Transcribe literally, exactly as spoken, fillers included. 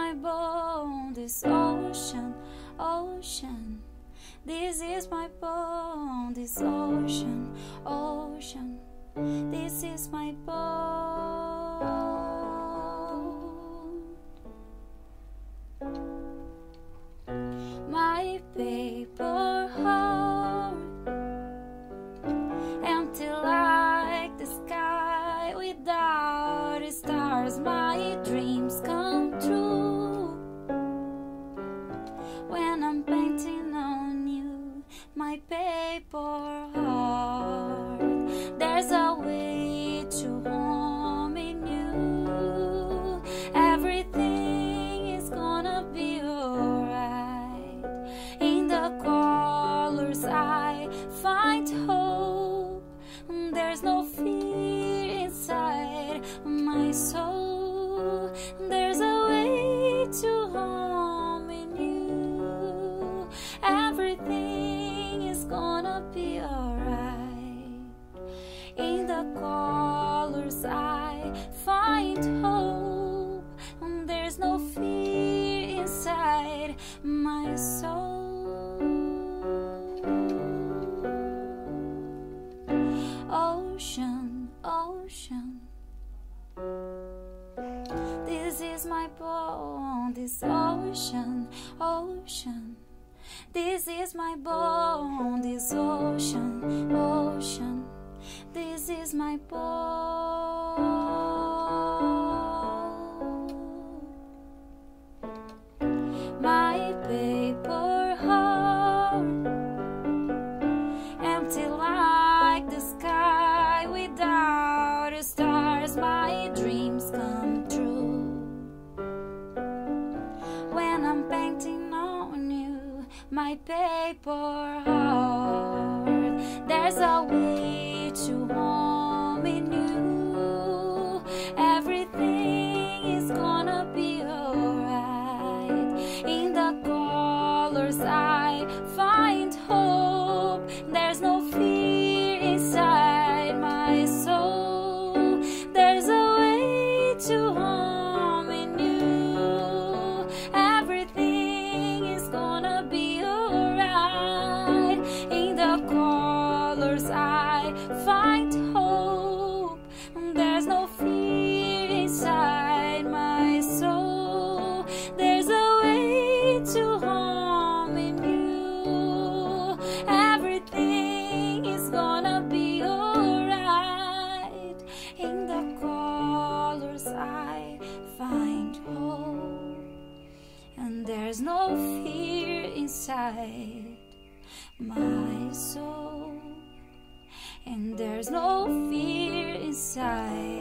my bone, this ocean, ocean. This is my bone, this ocean, ocean. This is my bone. My paper heart, empty like the sky without stars. My dreams come true when I'm painting on you. My paper heart, there's a way to home in you. Everything is gonna be alright. In the colors I find hope. There's no fear inside my soul. There's a way to home in you. Everything is gonna be alright. In the colors I find hope. There's no fear inside my soul. Ocean, ocean. This is my bone, this ocean, ocean. This is my bone, this ocean, ocean. This is my bone. My paper heart, empty like the sky without stars. My dreams come true when I'm painting on you. My paper heart, there's a way to home in you. Everything is gonna be alright. In the colors I find hope. There's no fear inside my soul. There's a way to home in you. Everything is gonna be alright. In the colors I find hope. There's no fear inside my soul. There's a way to home in you. Everything is gonna be alright. In the colors I find hope. And there's no fear inside my soul. And there's no fear inside